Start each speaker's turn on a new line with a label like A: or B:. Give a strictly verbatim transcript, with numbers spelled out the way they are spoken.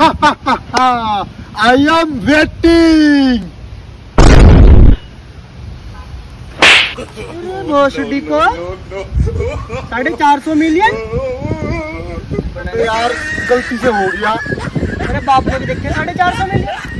A: I am waiting.
B: भोसडी को साढ़े चार सौ मिलियन
A: यार गलती से हो गया।
B: मेरे बाप ने भी देखे साढ़े चार सौ मिलियन।